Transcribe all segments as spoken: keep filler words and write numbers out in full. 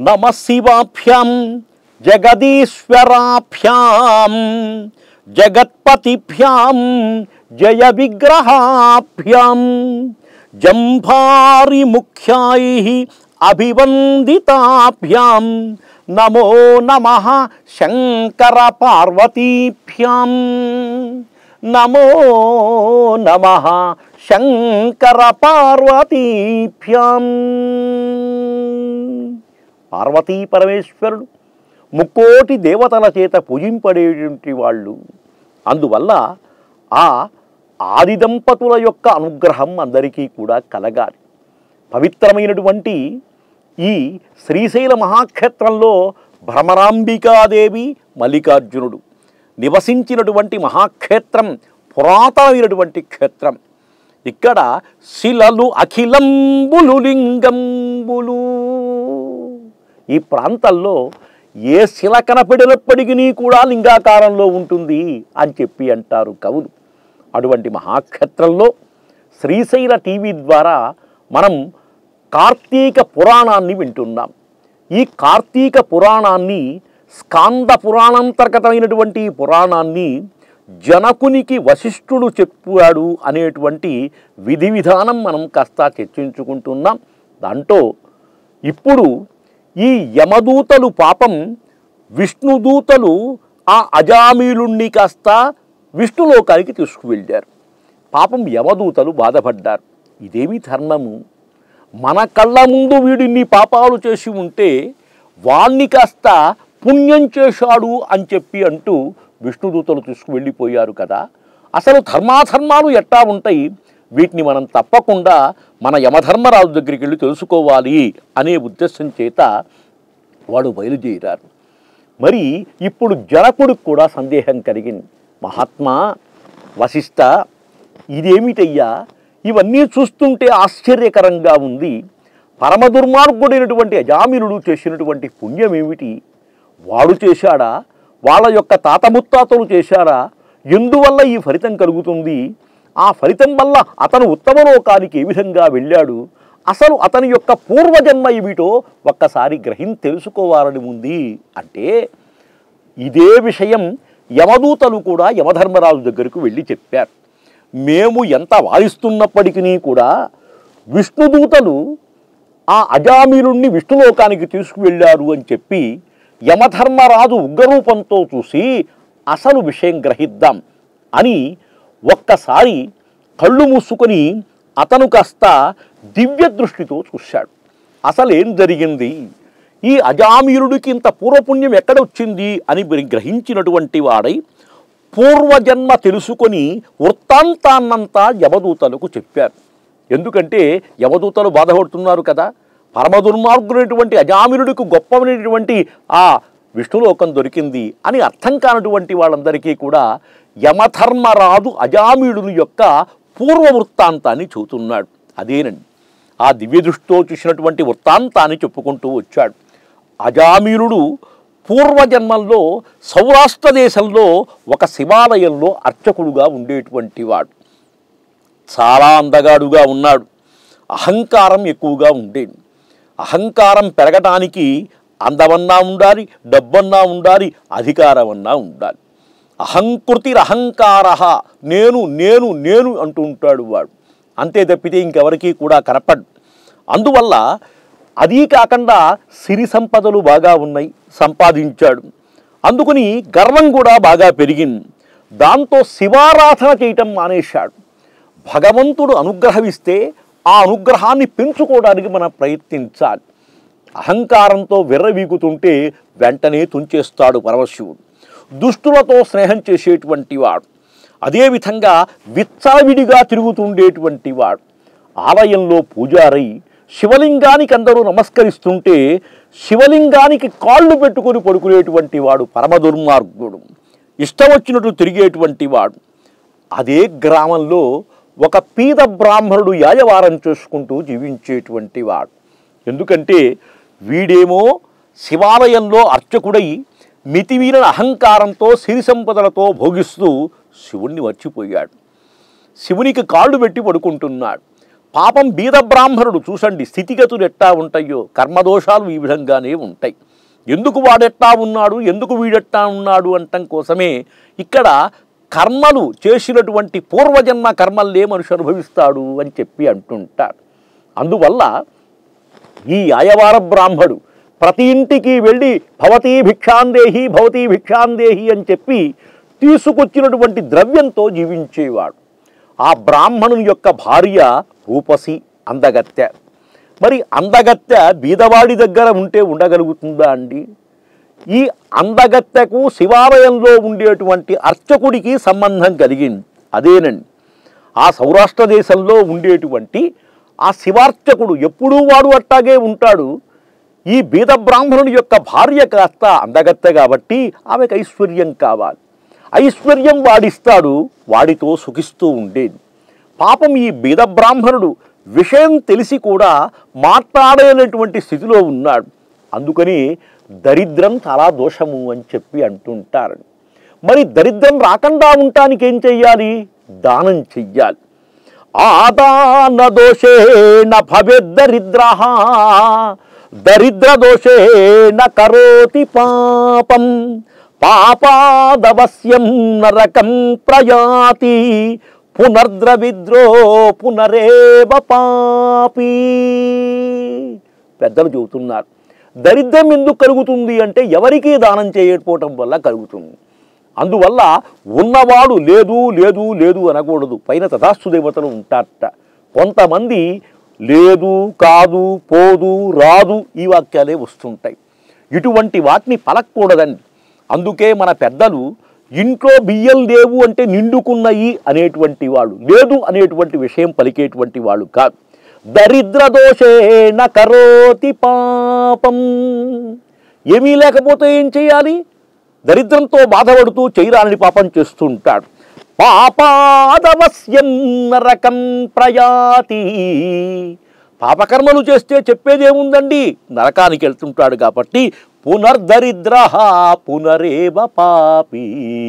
నమ శివాభ్యాం జగదీశ్వరాభ్యాం జగత్పతిభ్యాం జయ విగ్రహాభ్యాం జంభారి ముఖ్యాై అభివందితాభ్యాం నమో నమః శంకర పార్వతీభ్యాం నమో నమః శంకర పార్వతీభ్యాం. పార్వతీ పరమేశ్వరుడు ముక్కోటి దేవతల చేత పూజింపడేటువంటి వాళ్ళు. అందువల్ల ఆ ఆది దంపతుల యొక్క అనుగ్రహం అందరికీ కూడా కలగాలి. పవిత్రమైనటువంటి ఈ శ్రీశైల మహాక్షేత్రంలో భ్రమరాంబికాదేవి మల్లికార్జునుడు నివసించినటువంటి మహాక్షేత్రం, పురాతనమైనటువంటి క్షేత్రం. ఇక్కడ శిలలు అఖిలంబులు లింగంబులు. ఈ ప్రాంతాల్లో ఏ శిల కనపడినప్పటికీ కూడా లింగాకారంలో ఉంటుంది అని చెప్పి అంటారు కవులు. అటువంటి మహాక్షేత్రంలో శ్రీశైల టీవీ ద్వారా మనం కార్తీక పురాణాన్ని వింటున్నాం. ఈ కార్తీక పురాణాన్ని, స్కాంద పురాణాంతర్గతమైనటువంటి పురాణాన్ని జనకునికి వశిష్ఠుడు చెప్పాడు అనేటువంటి విధి విధానం మనం కాస్త చర్చించుకుంటున్నాం. దాంట్లో ఇప్పుడు ఈ యమదూతలు పాపం విష్ణుదూతలు ఆ అజామీలుణ్ణి కాస్త విష్ణులోకానికి తీసుకువెళ్ళారు. పాపం యమదూతలు బాధపడ్డారు. ఇదేమి ధర్మము, మన కళ్ళ ముందు వీడిన్ని పాపాలు చేసి ఉంటే వాణ్ణి కాస్త పుణ్యం చేశాడు అని చెప్పి అంటూ విష్ణుదూతలు తీసుకువెళ్ళిపోయారు కదా. అసలు ధర్మాధర్మాలు ఎట్టా ఉంటాయి, వీటిని మనం తప్పకుండా మన యమధర్మరాజు దగ్గరికి వెళ్ళి తెలుసుకోవాలి అనే ఉద్దేశం చేత వాడు బయలుదేరారు. మరి ఇప్పుడు జనకుడికి కూడా సందేహం కలిగింది. మహాత్మా వశిష్ఠ, ఇదేమిటయ్యా, ఇవన్నీ చూస్తుంటే ఆశ్చర్యకరంగా ఉంది. పరమ దుర్మార్గుడైనటువంటి అజామిలుడు చేసినటువంటి పుణ్యం ఏమిటి? వాడు చేశాడా, వాళ్ళ యొక్క తాత ముత్తాతలు చేశారా? ఎందువల్ల ఈ ఫలితం కలుగుతుంది? ఆ ఫలితం వల్ల అతను ఉత్తమ లోకానికి ఏ విధంగా వెళ్ళాడు? అసలు అతని యొక్క పూర్వజన్మ ఏమిటో ఒక్కసారి గ్రహిం తెలుసుకోవాలని ఉంది అంటే, ఇదే విషయం యమదూతలు కూడా యమధర్మరాజు దగ్గరకు వెళ్ళి చెప్పారు. మేము ఎంత వాదిస్తున్నప్పటికీ కూడా విష్ణుదూతలు ఆ అజామిలుణ్ణి విష్ణులోకానికి తీసుకువెళ్ళారు అని చెప్పి యమధర్మరాజు ఉగ్రరూపంతో చూసి అసలు విషయం గ్రహిద్దాం అని ఒక్కసారి కళ్ళు మూసుకొని అతను కాస్త దివ్య దృష్టితో చూశాడు. అసలు ఏం జరిగింది, ఈ అజామిలుడికి ఇంత పూర్వపుణ్యం ఎక్కడొచ్చింది అని గ్రహించినటువంటి వాడై పూర్వజన్మ తెలుసుకొని వృత్తాంతాన్నంతా యమదూతలకు చెప్పారు. ఎందుకంటే యమదూతలు బాధపడుతున్నారు కదా, పరమ దుర్మార్గుడైనటువంటి అజామిలుడికి గొప్పమైనటువంటి ఆ విష్ణులోకం దొరికింది అని అర్థం కానటువంటి వాళ్ళందరికీ కూడా యమధర్మరాజు అజామిలుని యొక్క పూర్వ వృత్తాంతాన్ని చెబుతున్నాడు. అదేనండి ఆ దివ్య దృష్టితో చూసినటువంటి వృత్తాంతాన్ని చెప్పుకుంటూ వచ్చాడు. అజామిలుడు పూర్వజన్మంలో సౌరాష్ట్ర దేశంలో ఒక శివాలయంలో అర్చకుడుగా ఉండేటువంటి వాడు. చాలా అందగాడుగా ఉన్నాడు. అహంకారం ఎక్కువగా ఉండేది. అహంకారం పెరగటానికి అందమన్నా ఉండాలి, డబ్బన్నా ఉండాలి, అధికారమన్నా ఉండాలి. అహంకృతిరహంకార, నేను నేను నేను అంటూ ఉంటాడు వాడు. అంతే తప్పితే ఇంకెవరికి కూడా కనపడు. అందువల్ల అదీ కాకుండా సిరి సంపదలు బాగా ఉన్నాయి, సంపాదించాడు. అందుకని గర్వం కూడా బాగా పెరిగింది. దాంతో శివారాధన చేయటం మానేశాడు. భగవంతుడు అనుగ్రహమిస్తే ఆ అనుగ్రహాన్ని పెంచుకోవడానికి మనం ప్రయత్నించాలి. అహంకారంతో విర్రవీగుతుంటే వెంటనే తుంచేస్తాడు పరమశివుడు. దుష్టులతో స్నేహం చేసేటువంటి వాడు, అదేవిధంగా విచ్చలవిడిగా తిరుగుతుండేటువంటి వాడు. ఆలయంలో పూజారై శివలింగానికి అందరూ నమస్కరిస్తుంటే శివలింగానికి కాళ్ళు పెట్టుకొని పడుకునేటువంటి వాడు పరమ దుర్మార్గుడు. ఇష్టం వచ్చినట్టు తిరిగేటువంటి వాడు. అదే గ్రామంలో ఒక పీద బ్రాహ్మణుడు యాయవారం చేసుకుంటూ జీవించేటువంటి వాడు. ఎందుకంటే వీడేమో శివాలయంలో అర్చకుడై మితిమీరిన అహంకారంతో సిరి సంపదలతో భోగిస్తూ శివుణ్ణి మర్చిపోయాడు. శివునికి కాళ్ళు పెట్టి పడుకుంటున్నాడు. పాపం బీద బ్రాహ్మణుడు చూసండి స్థితిగతులు ఎట్టా ఉంటాయో, కర్మదోషాలు ఈ విధంగానే ఉంటాయి. ఎందుకు వాడెట్టా ఉన్నాడు, ఎందుకు వీడెట్టా ఉన్నాడు అంటం కోసమే ఇక్కడ కర్మలు చేసినటువంటి పూర్వజన్మ కర్మల్లే మనిషి అనుభవిస్తాడు అని చెప్పి అంటుంటాడు. అందువల్ల ఈ ఆయవార బ్రాహ్మడు ప్రతి ఇంటికి వెళ్ళి భవతీ భిక్షాందేహి భవతీ భిక్షాందేహి అని చెప్పి తీసుకొచ్చినటువంటి ద్రవ్యంతో జీవించేవాడు. ఆ బ్రాహ్మణుని యొక్క భార్య రూపసి, అందగత్తె. మరి అందగత్తె బీదవాడి దగ్గర ఉంటే ఉండగలుగుతుందా అండి? ఈ అందగత్తెకు శివాలయంలో ఉండేటువంటి అర్చకుడికి సంబంధం కలిగింది. అదేనండి, ఆ సౌరాష్ట్ర దేశంలో ఉండేటువంటి ఆ శివార్చకుడు ఎప్పుడూ వాడు అట్టాగే ఉంటాడు. ఈ బీద బ్రాహ్మణుడి యొక్క భార్య కాస్త అందగత్తె కాబట్టి ఆమెకు ఐశ్వర్యం కావాలి. ఐశ్వర్యం వాడిస్తాడు, వాడితో సుఖిస్తూ ఉండేది. పాపం ఈ బీద బ్రాహ్మణుడు విషయం తెలిసి కూడా మాట్లాడలేనటువంటి స్థితిలో ఉన్నాడు. అందుకని దరిద్రం చాలా దోషము అని చెప్పి అంటుంటారు. మరి దరిద్రం రాకుండా ఉండటానికి ఏం చెయ్యాలి? దానం చెయ్యాలి. ఆదాన దోషేణ భవేద్దరిద్ర దరిద్ర దోషేణ కరోతి పాపం పాపాదవశ్యం నరకం ప్రయాతి పునర్ద్రవిద్రో పునరేవ పాపీ. పెద్దలు చెబుతున్నారు, దరిద్రం ఎందుకు కలుగుతుంది అంటే ఎవరికీ దానం చేయకపోవటం వల్ల కలుగుతుంది. అందువల్ల ఉన్నవాడు లేదు లేదు లేదు అనకూడదు. పైన తథాస్తు దేవతలు ఉంటారట. కొంతమంది లేదు, కాదు, పోదు, రాదు ఈ వాక్యాలే వస్తుంటాయి. ఇటువంటి వాటిని పలకూడదండి. అందుకే మన పెద్దలు ఇంట్లో బియ్యం లేవు అంటే నిండుకున్నాయి అనేటువంటి వాళ్ళు, లేదు అనేటువంటి విషయం పలికేటువంటి వాళ్ళు కాదు. దరిద్ర దోషేణ కరోతి పాపం. ఏమీ లేకపోతే ఏం చేయాలి? దరిద్రంతో బాధపడుతూ చేయరాని పాపం చేస్తుంటాడు. పాపాదవశ్యం నరకం ప్రయాతి. పాపకర్మలు చేస్తే చెప్పేదేముందండి, నరకానికి వెళ్తుంటాడు. కాబట్టి పునర్దరిద్ర పునరేవ పాపీ.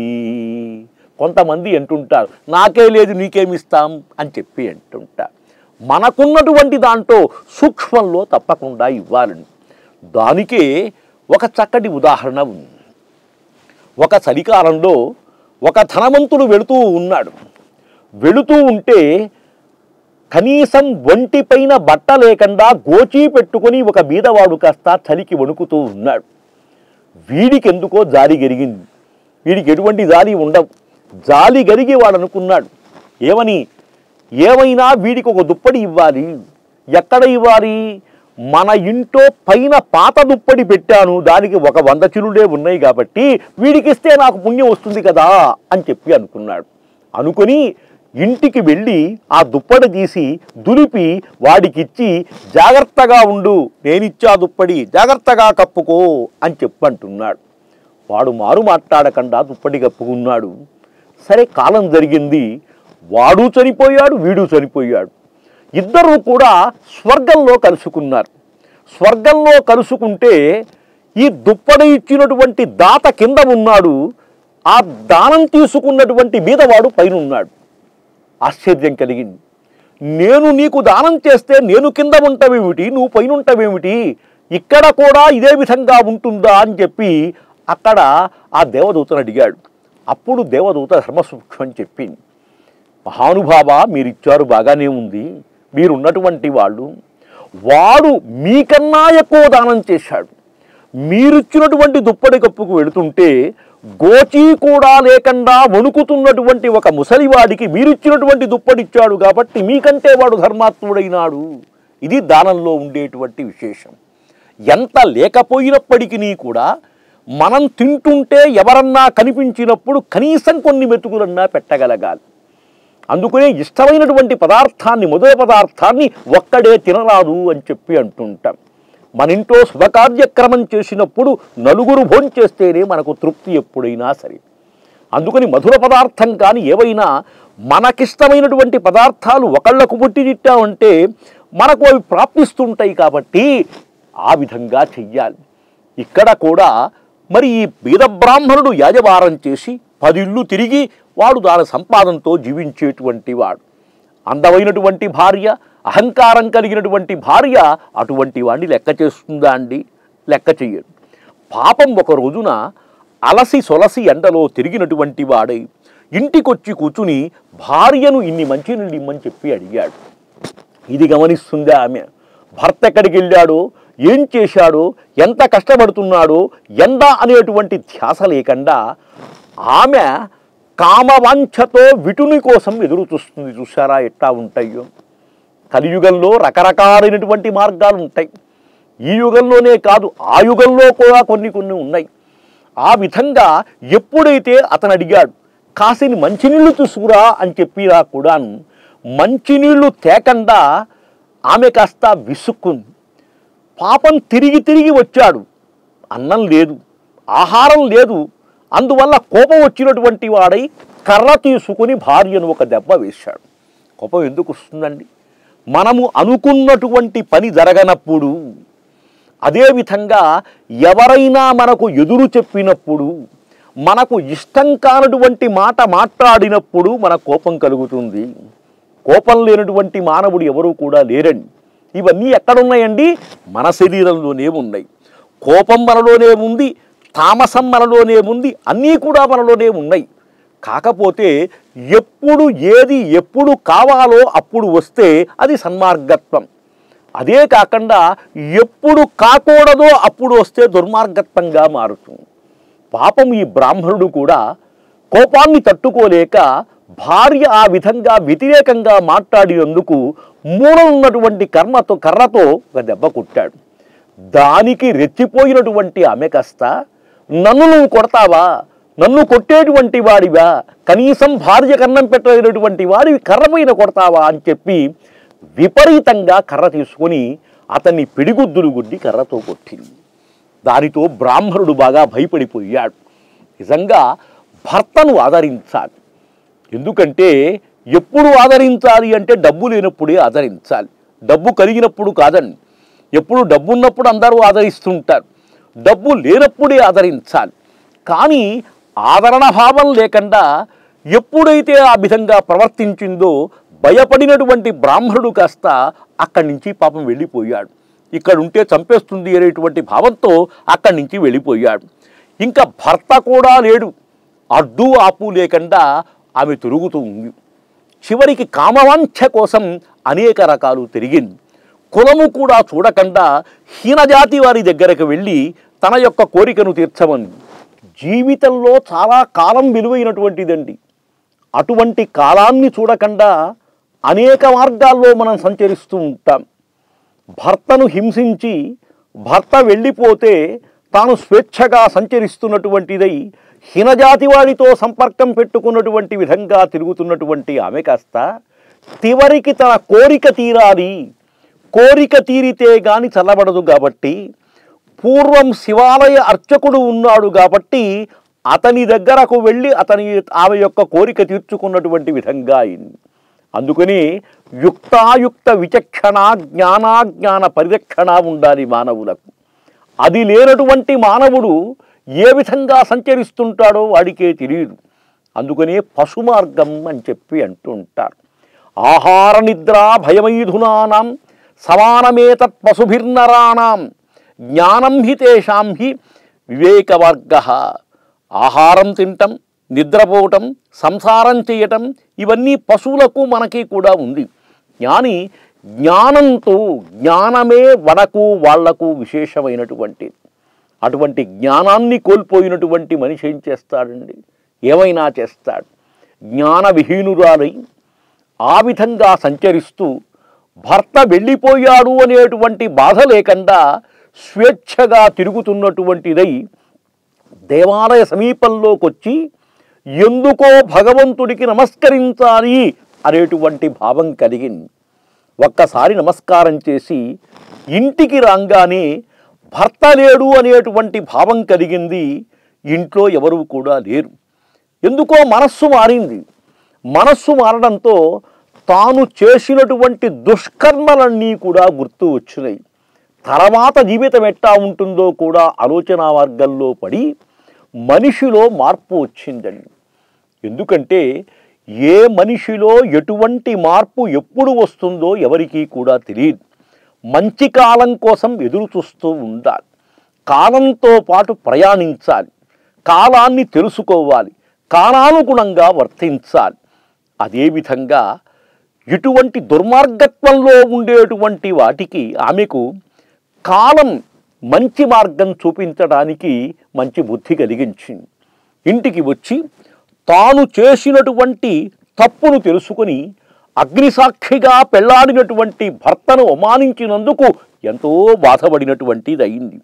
కొంతమంది అంటుంటారు, నాకే లేదు నీకేమిస్తాం అని చెప్పి అంటుంటారు. మనకున్నటువంటి దాంట్లో సూక్ష్మంలో తప్పకుండా ఇవ్వాలండి. దానికే ఒక చక్కటి ఉదాహరణ ఉంది. ఒక చలికాలంలో ఒక ధనవంతుడు వెళుతూ ఉన్నాడు. వెళుతూ ఉంటే కనీసం ఒంటిపైన బట్ట లేకుండా గోచీ పెట్టుకొని ఒక బీదవాడు కాస్త చలికి వణుకుతూ ఉన్నాడు. వీడికి ఎందుకో జాలి గరిగింది. వీడికి ఎటువంటి జాలి ఉండవు. జాలి గరిగి వాడు అనుకున్నాడు, ఏమని, ఏమైనా వీడికి ఒక దుప్పటి ఇవ్వాలి. ఎక్కడ ఇవ్వాలి? మన ఇంట్లో పైన పాత దుప్పటి పెట్టాను, దానికి ఒక వంద చిలుడే ఉన్నాయి కాబట్టి వీడికి ఇస్తే నాకు పుణ్యం వస్తుంది కదా అని చెప్పి అనుకున్నాడు. అనుకుని ఇంటికి వెళ్ళి ఆ దుప్పటి తీసి దులిపి వాడికిచ్చి, జాగ్రత్తగా ఉండు, నేనిచ్చా దుప్పటి జాగ్రత్తగా కప్పుకో అని చెప్పంటున్నాడు. వాడు మారు మాట్లాడకుండా దుప్పటి కప్పుకున్నాడు. సరే, కాలం జరిగింది. వాడు చనిపోయాడు, వీడు చనిపోయాడు. ఇద్దరు కూడా స్వర్గంలో కలుసుకున్నారు. స్వర్గంలో కలుసుకుంటే ఈ దుప్పటి ఇచ్చినటువంటి దాత కింద ఉన్నాడు, ఆ దానం తీసుకున్నటువంటి బీదవాడు పైన ఉన్నాడు. ఆశ్చర్యం కలిగింది. నేను నీకు దానం చేస్తే నేను కింద ఉంటావేమిటి, నువ్వు పైన ఉంటావేమిటి, ఇక్కడ కూడా ఇదే విధంగా ఉంటుందా అని చెప్పి అక్కడ ఆ దేవదూతను అడిగాడు. అప్పుడు దేవదూత ధర్మసూక్ష్మం చెప్పింది, మహానుభావ, మీరిచ్చారు బాగానే ఉంది, మీరున్నటువంటి వాళ్ళు, వాడు మీకన్నా ఎక్కువ దానం చేశాడు. మీరిచ్చినటువంటి దుప్పటి కప్పుకు వెళుతుంటే గోచీ కూడా లేకుండా వణుకుతున్నటువంటి ఒక ముసలివాడికి మీరిచ్చినటువంటి దుప్పటిచ్చాడు కాబట్టి మీకంటే వాడు ధర్మాత్ముడైనాడు. ఇది దానంలో ఉండేటువంటి విశేషం. ఎంత లేకపోయినప్పటికీ కూడా మనం తింటుంటే ఎవరన్నా కనిపించినప్పుడు కనీసం కొన్ని మెతుకులన్నా పెట్టగలగాలి. అందుకనే ఇష్టమైనటువంటి పదార్థాన్ని, మొదటి పదార్థాన్ని ఒక్కడే తినరాదు అని చెప్పి అంటుంటాం. మన ఇంట్లో శుభకార్యక్రమం చేసినప్పుడు నలుగురు భోంచేస్తేనే మనకు తృప్తి ఎప్పుడైనా సరే. అందుకని మధుర పదార్థం కానీ ఏవైనా మనకిష్టమైనటువంటి పదార్థాలు ఒకళ్ళకు పుట్టిదిట్టామంటే మనకు అవి ప్రాప్తిస్తుంటాయి. కాబట్టి ఆ విధంగా చెయ్యాలి. ఇక్కడ కూడా మరి ఈ బీద బ్రాహ్మణుడు యాజవారం చేసి పదిళ్ళు తిరిగి వాడు దాని సంపాదనతో జీవించేటువంటి వాడు. అందమైనటువంటి భార్య, అహంకారం కలిగినటువంటి భార్య అటువంటి వాడిని లెక్క చేస్తుందా అండి? లెక్క చెయ్యడు. పాపం ఒక రోజున అలసి సొలసి ఎండలో తిరిగినటువంటి వాడై ఇంటికొచ్చి కూర్చుని భార్యను ఇన్ని మంచినీళ్ళు ఇమ్మని చెప్పి అడిగాడు. ఇది గమనిస్తుందా ఆమె? భర్త ఎక్కడికి వెళ్ళాడో, ఏం చేశాడో, ఎంత కష్టపడుతున్నాడో ఎండ అనేటువంటి ధ్యాస లేకుండా ఆమె కామవాంఛతో విటుని కోసం ఎదురు చూస్తుంది. చూసారా ఎట్లా ఉంటాయో? కలియుగంలో రకరకాలైనటువంటి మార్గాలు ఉంటాయి. ఈ యుగంలోనే కాదు, ఆ యుగంలో కూడా కొన్ని కొన్ని ఉన్నాయి. ఆ విధంగా ఎప్పుడైతే అతను అడిగాడు, కాసిని మంచినీళ్ళు తీసుకురా అని చెప్పినా కూడాను మంచినీళ్లు తేకుండా ఆమె కాస్త విసుక్కుంది. పాపం తిరిగి తిరిగి వచ్చాడు, అన్నం లేదు, ఆహారం లేదు. అందువల్ల కోపం వచ్చినటువంటి వాడై కర్ర తీసుకుని భార్యను ఒక దెబ్బ వేశాడు. కోపం ఎందుకు వస్తుందండి? మనము అనుకున్నటువంటి పని జరగనప్పుడు, అదేవిధంగా ఎవరైనా మనకు ఎదురు చెప్పినప్పుడు, మనకు ఇష్టం కానటువంటి మాట మాట్లాడినప్పుడు మన కోపం కలుగుతుంది. కోపం లేనటువంటి మానవుడు ఎవరూ కూడా లేరండి. ఇవన్నీ ఎక్కడున్నాయండి? మన శరీరంలోనే ఉన్నాయి. కోపం మనలోనే ఉంది, తామసం మనలోనే ఉంది, అన్నీ కూడా మనలోనే ఉన్నాయి. కాకపోతే ఎప్పుడు ఏది ఎప్పుడు కావాలో అప్పుడు వస్తే అది సన్మార్గత్వం. అదే కాకుండా ఎప్పుడు కాకూడదో అప్పుడు వస్తే దుర్మార్గత్వంగా మారుతుంది. పాపం ఈ బ్రాహ్మణుడు కూడా కోపాన్ని తట్టుకోలేక భార్య ఆ విధంగా వ్యతిరేకంగా మాట్లాడినందుకు మూలనున్నటువంటి కర్మతో కర్రతో ఒక దెబ్బ కొట్టాడు. దానికి రెచ్చిపోయినటువంటి ఆమె కాస్త, నన్ను నువ్వు కొడతావా? నన్ను కొట్టేటువంటి వాడివా? కనీసం భార్య కన్నం పెట్టలేనటువంటి వాడివి కర్ర పైన కొడతావా అని చెప్పి విపరీతంగా కర్ర తీసుకొని అతన్ని పిడిగుద్దులు గుద్ది కర్రతో కొట్టింది. దానితో బ్రాహ్మణుడు బాగా భయపడిపోయాడు. నిజంగా భర్తను ఆదరించాలి. ఎందుకంటే ఎప్పుడు ఆదరించాలి అంటే డబ్బు లేనప్పుడే ఆదరించాలి, డబ్బు కలిగినప్పుడు కాదండి. ఎప్పుడు డబ్బు ఉన్నప్పుడు అందరూ ఆదరిస్తుంటారు, డబ్బు లేనప్పుడే ఆదరించాలి. కానీ ఆదరణ భావం లేకుండా ఎప్పుడైతే ఆ విధంగా ప్రవర్తించిందో భయపడినటువంటి బ్రాహ్మణుడు కాస్త అక్కడి నుంచి పాపం వెళ్ళిపోయాడు. ఇక్కడ ఉంటే చంపేస్తుంది అనేటువంటి భావంతో అక్కడి నుంచి వెళ్ళిపోయాడు. ఇంకా భర్త కూడా లేడు, అడ్డు ఆపు లేకుండా ఆమె తిరుగుతూ ఉంది. చివరికి కామవాంఛ కోసం అనేక రకాలు తిరిగింది. కులము కూడా చూడకుండా హీనజాతి వారి దగ్గరకు వెళ్ళి తన యొక్క కోరికను తీర్చమని. జీవితంలో చాలా కాలం విలువైనటువంటిదండి. అటువంటి కాలాన్ని చూడకుండా అనేక మార్గాల్లో మనం సంచరిస్తూ ఉంటాం. భర్తను హింసించి భర్త వెళ్ళిపోతే తాను స్వేచ్ఛగా సంచరిస్తున్నటువంటిదై హీనజాతి వాడితో సంపర్కం పెట్టుకున్నటువంటి విధంగా తిరుగుతున్నటువంటి ఆమె కాస్త చివరికి తన కోరిక తీరాలి, కోరిక తీరితే గాని చల్లబడదు కాబట్టి పూర్వం శివాలయ అర్చకుడు ఉన్నాడు కాబట్టి అతని దగ్గరకు వెళ్ళి అతని ఆమె యొక్క కోరిక తీర్చుకున్నటువంటి విధంగా అయింది. అందుకని యుక్తాయుక్త విచక్షణ జ్ఞానాజ్ఞాన పరిరక్షణ ఉండాలి మానవులకు. అది లేనటువంటి మానవుడు ఏ విధంగా సంచరిస్తుంటాడో వాడికే తెలియదు. అందుకనే పశుమార్గం అని చెప్పి అంటూ ఉంటారు. ఆహార నిద్ర భయమైధునానాం సమానమేతత్ పశుభిర్నరాణాం జ్ఞానం హి తేషాం హి వివేకవర్గ. ఆహారం తినటం, నిద్రపోవటం, సంసారం చేయటం ఇవన్నీ పశువులకు మనకి కూడా ఉంది. జ్ఞాని జ్ఞానంతో, జ్ఞానమే వనకు వాళ్లకు విశేషమైనటువంటిది. అటువంటి జ్ఞానాన్ని కోల్పోయినటువంటి మనిషి ఏం చేస్తాడండి? ఏమైనా చేస్తాడు. జ్ఞాన విహీనురాలై ఆ విధంగా సంచరిస్తూ భర్త వెళ్ళిపోయాడు అనేటువంటి బాధ లేకుండా స్వేచ్ఛగా తిరుగుతున్నటువంటిదై దేవాలయ సమీపంలోకి వచ్చి ఎందుకో భగవంతుడికి నమస్కరించాలి అనేటువంటి భావం కలిగింది. ఒక్కసారి నమస్కారం చేసి ఇంటికి రాగానే భర్త లేడు అనేటువంటి భావం కలిగింది. ఇంట్లో ఎవరు కూడా లేరు. ఎందుకో మనస్సు మారింది. మనస్సు మారడంతో తాను చేసినటువంటి దుష్కర్మలన్నీ కూడా గుర్తు వచ్చినాయి. తర్వాత జీవితం ఎట్టా ఉంటుందో కూడా ఆలోచన వర్గంలో పడి మనిషిలో మార్పు వచ్చిందండి. ఎందుకంటే ఏ మనిషిలో ఎటువంటి మార్పు ఎప్పుడు వస్తుందో ఎవరికీ కూడా తెలియదు. మంచి కాలం కోసం ఎదురు చూస్తూ ఉండాలి. కాలంతో పాటు ప్రయాణించాలి. కాలాన్ని తెలుసుకోవాలి. కాలానుగుణంగా వర్తించాలి. అదేవిధంగా ఇటువంటి దుర్మార్గత్వంలో ఉండేటువంటి వాటికి ఆమెకు కాలం మంచి మార్గం చూపించడానికి మంచి బుద్ధి కలిగించింది. ఇంటికి వచ్చి తాను చేసినటువంటి తప్పును తెలుసుకుని అగ్నిసాక్షిగా పెళ్లాడినటువంటి భర్తను అవమానించినందుకు ఎంతో బాధపడినటువంటిది అయింది.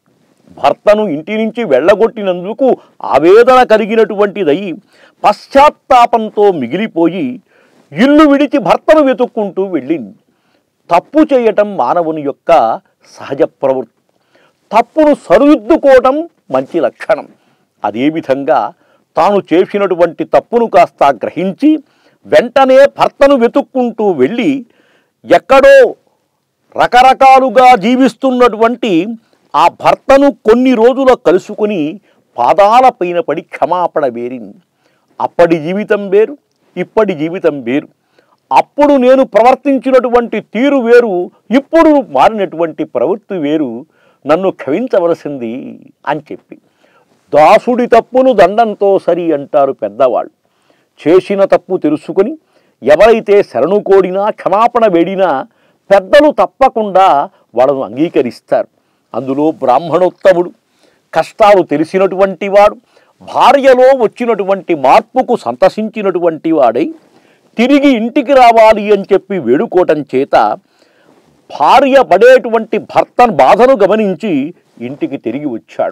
భర్తను ఇంటి నుంచి వెళ్ళగొట్టినందుకు ఆవేదన కలిగినటువంటిదయి పశ్చాత్తాపంతో మిగిలిపోయి ఇల్లు విడిచి భర్తను వెతుక్కుంటూ వెళ్ళింది. తప్పు చేయటం మానవుని యొక్క సహజ ప్రవృత్తి. తప్పును సరిదిద్దుకోవటం మంచి లక్షణం. అదేవిధంగా తాను చేసినటువంటి తప్పును కాస్త గ్రహించి వెంటనే భర్తను వెతుక్కుంటూ వెళ్ళి ఎక్కడో రకరకాలుగా జీవిస్తున్నటువంటి ఆ భర్తను కొన్ని రోజుల కలుసుకుని పాదాలపైన పడి క్షమాపణ వేరింది. అప్పటి జీవితం వేరు, ఇప్పటి జీవితం వేరు. అప్పుడు నేను ప్రవర్తించినటువంటి తీరు వేరు, ఇప్పుడు మారినటువంటి ప్రవృత్తి వేరు. నన్ను క్షమించవలసింది అని చెప్పి దాసుడి తప్పును దండంతో సరి అంటారు పెద్దవాళ్ళు. చేసిన తప్పు తెలుసుకుని ఎవరైతే శరణు కోడినా క్షమాపణ వేడినా పెద్దలు తప్పకుండా వాళ్ళను అంగీకరిస్తారు. అందులో బ్రాహ్మణోత్తముడు, కష్టాలు తెలిసినటువంటి వాడు, భార్యలో వచ్చినటువంటి మార్పుకు సంతసించినటువంటి వాడై తిరిగి ఇంటికి రావాలి అని చెప్పి వేడుకోవటం చేత భార్య పడేటువంటి భర్త బాధను గమనించి ఇంటికి తిరిగి వచ్చాడు.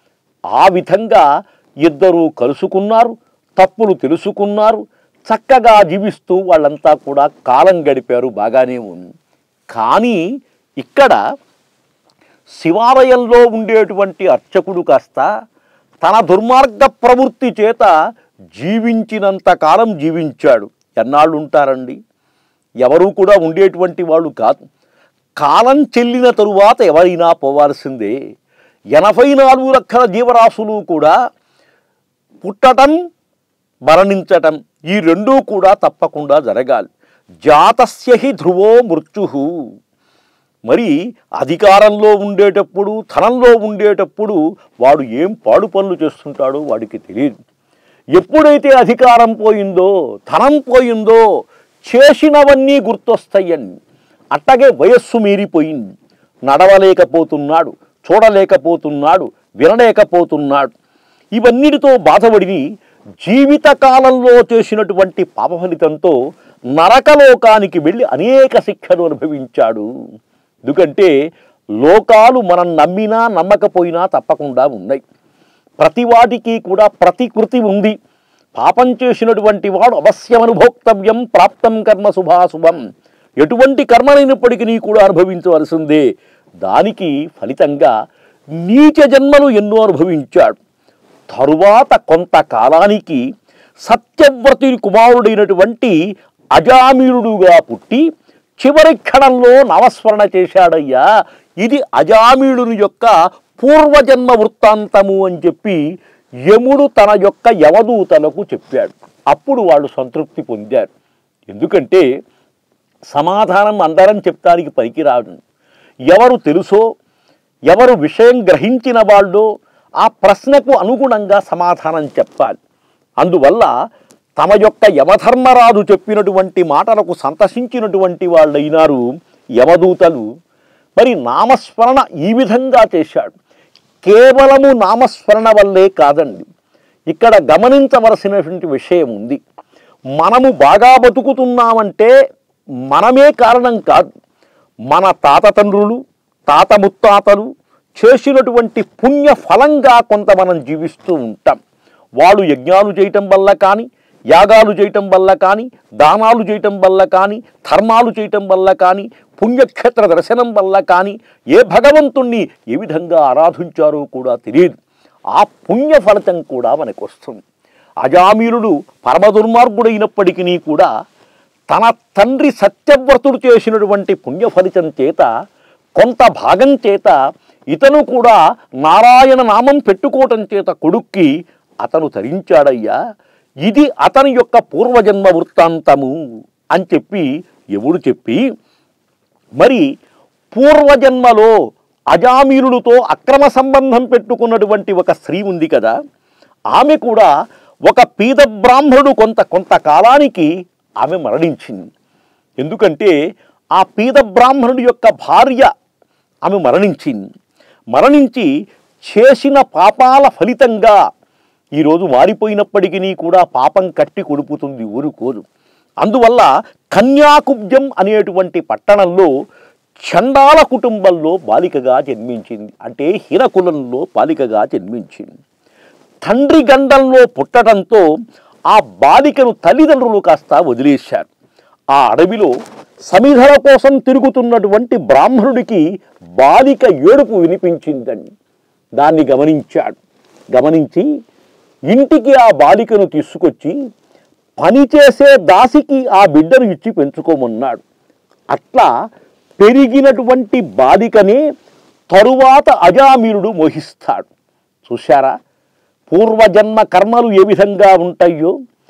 ఆ విధంగా ఇద్దరూ కలుసుకున్నారు, తప్పులు తెలుసుకున్నారు, చక్కగా జీవిస్తూ వాళ్ళంతా కూడా కాలం గడిపారు. బాగానే ఉంది. కానీ ఇక్కడ శివాలయంలో ఉండేటువంటి అర్చకుడు కాస్త తన దుర్మార్గ ప్రవృత్తి చేత జీవించినంత కాలం జీవించాడు. ఎన్నాళ్ళు ఉంటారండి? ఎవరూ కూడా ఉండేటువంటి వాళ్ళు కాదు. కాలం చెల్లిన తరువాత ఎవరైనా పోవాల్సిందే. ఎనభై నాలుగు లక్షల జీవరాశులు కూడా పుట్టటం, మరణించటం ఈ రెండూ కూడా తప్పకుండా జరగాలి. జాతస్య హి ధ్రువో మృత్యు. మరి అధికారంలో ఉండేటప్పుడు, ధనంలో ఉండేటప్పుడు వాడు ఏం పాడు పనులు చేస్తుంటాడో వాడికి తెలియదు. ఎప్పుడైతే అధికారం పోయిందో, ధనం పోయిందో చేసినవన్నీ గుర్తొస్తాయని. అట్టగే వయస్సు మీరిపోయింది. నడవలేకపోతున్నాడు, చూడలేకపోతున్నాడు, వినలేకపోతున్నాడు. ఇవన్నిటితో బాధపడి జీవితకాలంలో చేసినటువంటి పాప ఫలితంతో నరకలోకానికి వెళ్ళి అనేక శిక్షలు అనుభవించాడు. ఎందుకంటే లోకాలు మనం నమ్మినా నమ్మకపోయినా తప్పకుండా ఉన్నాయి. ప్రతి వాటికి కూడా ప్రతికృతి ఉంది. పాపం చేసినటువంటి వాడు అవశ్యం అనుభోక్తవ్యం ప్రాప్తం కర్మ శుభాశుభం. ఎటువంటి కర్మలైనప్పటికీ కూడా అనుభవించవలసిందే. దానికి ఫలితంగా నీచ జన్మలు ఎన్నో అనుభవించాడు. తరువాత కొంతకాలానికి సత్యవ్రతి కుమారుడైనటువంటి అజామిళుడుగా పుట్టి చివరి క్షణంలో నామస్మరణ చేశాడయ్యా. ఇది అజామిళుని యొక్క పూర్వజన్మ వృత్తాంతము అని చెప్పి యముడు తన యొక్క యవదూతలకు చెప్పాడు. అప్పుడు వాళ్ళు సంతృప్తి పొందారు. ఎందుకంటే సమాధానం అందరం చెప్తానికి పనికిరాదు. ఎవరు తెలుసో, ఎవరు విషయం గ్రహించిన వాళ్ళో ఆ ప్రశ్నకు అనుగుణంగా సమాధానం చెప్పాలి. అందువల్ల తమ యొక్క యమధర్మరాజు చెప్పినటువంటి మాటలకు సంతసించినటువంటి వాళ్ళైనారు యమదూతలు. మరి నామస్మరణ ఈ విధంగా చేశాడు. కేవలము నామస్మరణ వల్లే కాదండి, ఇక్కడ గమనించవలసినటువంటి విషయం ఉంది. మనము బాగా బతుకుతున్నామంటే మనమే కారణం కాదు. మన తాత తండ్రులు, తాత ముత్తాతలు చేసినటువంటి పుణ్య ఫలంగా కొంత మనం జీవిస్తూ ఉంటాం. వాళ్ళు యజ్ఞాలు చేయటం వల్ల కానీ, యాగాలు చేయటం వల్ల కానీ, దానాలు చేయటం వల్ల కానీ, ధర్మాలు చేయటం వల్ల కానీ, పుణ్యక్షేత్ర దర్శనం వల్ల కానీ ఏ భగవంతుణ్ణి ఏ విధంగా ఆరాధించారో కూడా తెలియదు. ఆ పుణ్య ఫలితం కూడా మనకు వస్తుంది. అజామిలుడు పరమ దుర్మార్గుడైనప్పటికీ కూడా తన తండ్రి సత్యవ్రతుడు చేసినటువంటి పుణ్య ఫలితం చేత కొంత భాగం చేత ఇతను కూడా నారాయణ నామం పెట్టుకోవటం చేత కొడుక్కి అతను తరించాడయ్యా. ఇది అతని యొక్క పూర్వజన్మ వృత్తాంతము అని చెప్పి ఎవడు చెప్పి, మరి పూర్వజన్మలో అజామీలుడితో అక్రమ సంబంధం పెట్టుకున్నటువంటి ఒక స్త్రీ ఉంది కదా, ఆమె కూడా ఒక పీద బ్రాహ్మణుడు కొంత కొంతకాలానికి ఆమె మరణించింది. ఎందుకంటే ఆ పీద బ్రాహ్మణుడి యొక్క భార్య ఆమె మరణించింది. మరణించి చేసిన పాపాల ఫలితంగా ఈరోజు మారిపోయినప్పటికీ కూడా పాపం కట్టి కొడుపుతుంది ఊరుకోదు. అందువల్ల కన్యాకుబ్జం అనేటువంటి పట్టణంలో చండాల కుటుంబంలో బాలికగా జన్మించింది. అంటే హీనకులంలో బాలికగా జన్మించింది. తండ్రి గండంలో పుట్టడంతో ఆ బాలికను తల్లిదండ్రులు కాస్త వదిలేశారు. ఆ అడవిలో సమిధల కోసం తిరుగుతున్నటువంటి బ్రాహ్మణుడికి బాలిక ఏడుపు వినిపించిందండి. దాన్ని గమనించాడు. గమనించి ఇంటికి ఆ బాలికను తీసుకొచ్చి పనిచేసే దాసికి ఆ బిడ్డను ఇచ్చి పెంచుకోమన్నాడు. అట్లా పెరిగినటువంటి బాలికనే తరువాత అజామీలుడు మోహిస్తాడు. చూశారా పూర్వజన్మ కర్మలు ఏ విధంగా ఉంటాయో.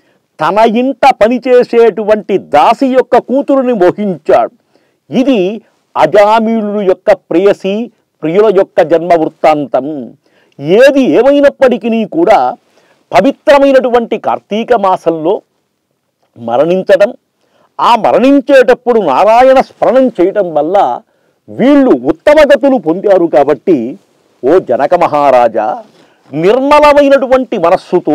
తన ఇంట పనిచేసేటువంటి దాసి యొక్క కూతురుని మోహించాడు. ఇది అజామీలుడు యొక్క ప్రేయసి ప్రియుల యొక్క జన్మ వృత్తాంతం. ఏది ఏమైనప్పటికీ కూడా పవిత్రమైనటువంటి కార్తీక మాసంలో మరణించడం, ఆ మరణించేటప్పుడు నారాయణ స్మరణం చేయటం వల్ల వీళ్ళు ఉత్తమగతులు పొందారు. కాబట్టి ఓ జనక మహారాజా, నిర్మలమైనటువంటి మనస్సుతో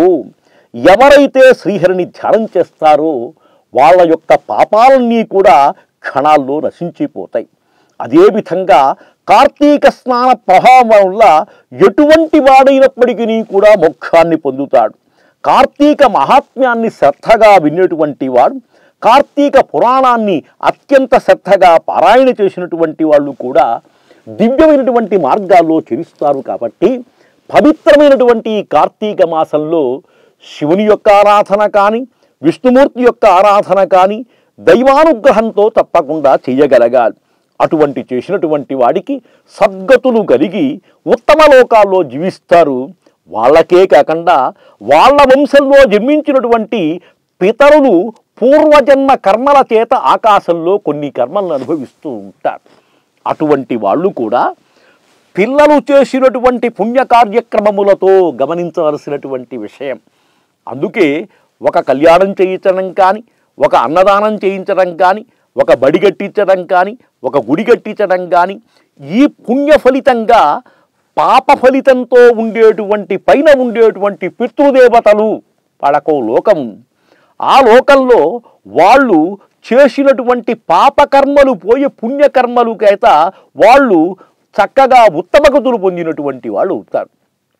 ఎవరైతే శ్రీహరిని ధ్యానం చేస్తారో వాళ్ళ యొక్క పాపాలన్నీ కూడా క్షణాల్లో నశించిపోతాయి. అదేవిధంగా కార్తీక స్నాన ప్రభావం వల్ల ఎటువంటి వాడైనప్పటికీ కూడా మోక్షాన్ని పొందుతాడు. కార్తీక మహాత్మ్యాన్ని శ్రద్ధగా వినేటువంటి వాడు, కార్తీక పురాణాన్ని అత్యంత శ్రద్ధగా పారాయణ చేసినటువంటి వాళ్ళు కూడా దివ్యమైనటువంటి మార్గాల్లో చెరిస్తారు. కాబట్టి పవిత్రమైనటువంటి కార్తీక మాసంలో శివుని యొక్క ఆరాధన కానీ, విష్ణుమూర్తి యొక్క ఆరాధన కానీ దైవానుగ్రహంతో తప్పకుండా చేయగలగాలి. అటువంటి చేసినటువంటి వాడికి సద్గతులు కలిగి ఉత్తమ లోకాల్లో జీవిస్తారు. వాళ్ళకే కాకుండా వాళ్ళ వంశంలో జన్మించినటువంటి పితరులు పూర్వజన్మ కర్మల చేత ఆకాశంలో కొన్ని కర్మలను అనుభవిస్తూ ఉంటారు. అటువంటి వాళ్ళు కూడా పిల్లలు చేసినటువంటి పుణ్య కార్యక్రమములతో గమనించవలసినటువంటి విషయం. అందుకే ఒక కళ్యాణం చేయించడం కానీ, ఒక అన్నదానం చేయించడం కానీ, ఒక బడి కట్టించడం కానీ, ఒక గుడి కట్టించడం కానీ, ఈ పుణ్య ఫలితంగా పాప ఫలితంతో ఉండేటువంటి పైన ఉండేటువంటి పితృదేవతలు వాళ్ళకో లోకం. ఆ లోకంలో వాళ్ళు చేసినటువంటి పాపకర్మలు పోయి పుణ్యకర్మలు చేత వాళ్ళు చక్కగా ఉత్తమగతులు పొందినటువంటి వాళ్ళు అవుతారు.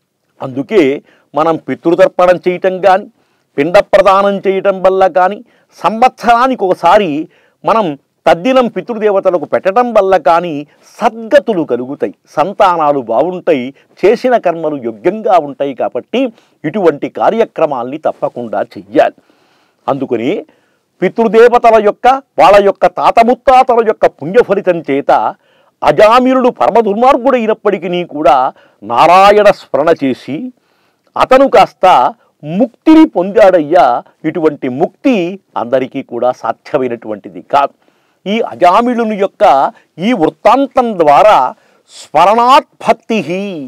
అందుకే మనం పితృతర్పణం చేయటం కానీ, పిండ ప్రదానం చేయటం వల్ల కానీ, సంవత్సరానికి ఒకసారి మనం తద్దినం పితృదేవతలకు పెట్టడం వల్ల కానీ సద్గతులు కలుగుతాయి, సంతానాలు బాగుంటాయి, చేసిన కర్మలు యోగ్యంగా ఉంటాయి. కాబట్టి ఇటువంటి కార్యక్రమాల్ని తప్పకుండా చెయ్యాలి. అందుకని పితృదేవతల యొక్క వాళ్ళ యొక్క తాత ముత్తాతల యొక్క పుణ్యఫలితం చేత అజామీలుడు పరమ దుర్మార్గుడైనప్పటికీ కూడా నారాయణ స్మరణ చేసి అతను కాస్త ముక్తిని పొందాడయ్యా. ఇటువంటి ముక్తి అందరికీ కూడా సాధ్యమైనటువంటిది కాదు. ఈ అజామిళుని యొక్క ఈ వృత్తాంతం ద్వారా స్మరణాత్ భక్తి,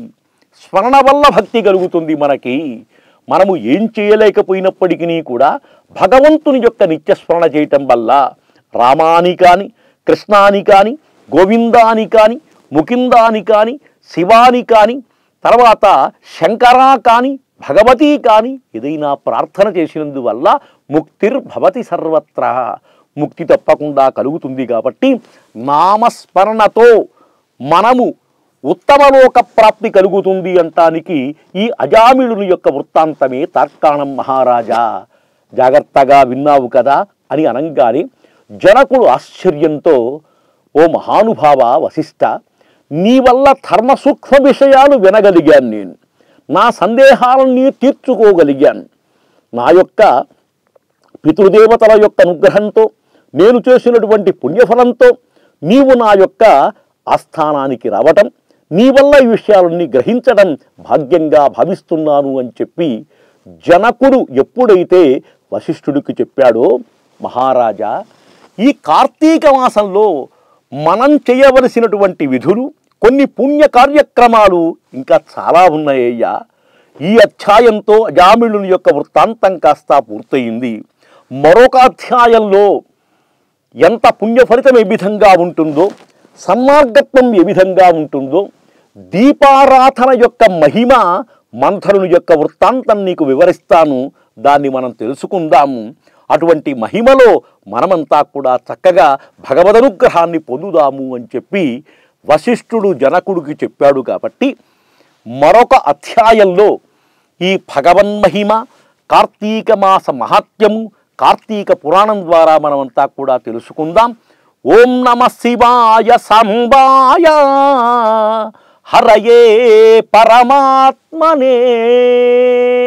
స్మరణ వల్ల భక్తి కలుగుతుంది మనకి. మనము ఏం చేయలేకపోయినప్పటికీ కూడా భగవంతుని యొక్క నిత్యస్మరణ చేయటం వల్ల రామాని కానీ, కృష్ణాని కానీ, గోవిందాని కానీ, ముకిందాని కానీ, శివాని కానీ, తర్వాత శంకరా కానీ, భగవతి కానీ ఏదైనా ప్రార్థన చేసినందువల్ల ముక్తిర్భవతి సర్వత్రా, ముక్తి తప్పకుండా కలుగుతుంది. కాబట్టి నామస్మరణతో మనము ఉత్తమలోక ప్రాప్తి కలుగుతుంది అంటానికి ఈ అజామిళుని యొక్క వృత్తాంతమే తార్కాణం. మహారాజా జాగ్రత్తగా విన్నావు కదా అని అనంగానే జనకుడు ఆశ్చర్యంతో, ఓ మహానుభావ వశిష్ఠ, నీ వల్ల ధర్మ సూక్ష్మ విషయాలు వినగలిగాను, నేను నా సందేహాలన్నీ తీర్చుకోగలిగాను. నా యొక్క పితృదేవతల యొక్క అనుగ్రహంతో, నేను చేసినటువంటి పుణ్యఫలంతో నీవు నా యొక్క ఆస్థానానికి రావటం, నీ వల్ల ఈ విషయాలన్నీ గ్రహించడం భాగ్యంగా భావిస్తున్నాను అని చెప్పి జనకుడు ఎప్పుడైతే వశిష్ఠుడికి చెప్పాడో, మహారాజా, ఈ కార్తీక మాసంలో మనం చేయవలసినటువంటి విధులు, కొన్ని పుణ్య కార్యక్రమాలు ఇంకా చాలా ఉన్నాయ్యా. ఈ అధ్యాయంతో అజామిళుని యొక్క వృత్తాంతం కాస్త పూర్తయింది. మరొక అధ్యాయంలో ఎంత పుణ్యఫలితం ఏ విధంగా ఉంటుందో, సన్మార్గత్వం ఏ విధంగా ఉంటుందో, దీపారాధన యొక్క మహిమ, మంథరుని యొక్క వృత్తాంతం నీకు వివరిస్తాను. దాన్ని మనం తెలుసుకుందాము. అటువంటి మహిమలో మనమంతా కూడా చక్కగా భగవదనుగ్రహాన్ని పొందుదాము అని చెప్పి వశిష్ఠుడు జనకుడికి చెప్పాడు. కాబట్టి మరొక అధ్యాయంలో ఈ భగవన్మహిమ, కార్తీక మాస మహాత్మ్యము, కార్తీక పురాణం ద్వారా మనమంతా కూడా తెలుసుకుందాం. ఓం నమ శివాయ సంబాయ హరయే పరమాత్మనే.